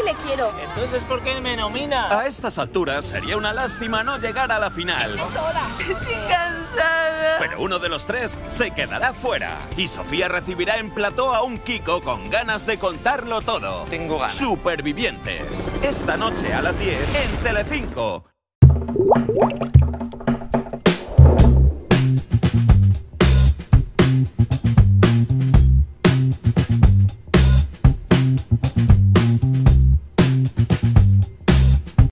que le quiero. Entonces, ¿por qué me nomina? A estas alturas sería una lástima no llegar a la final. Estoy cansada. Pero uno de los tres se quedará fuera. Y Sofía recibirá en plató a un Kiko con ganas de contarlo todo. Tengo ganas. Supervivientes. Esta noche a las 10 en Telecinco.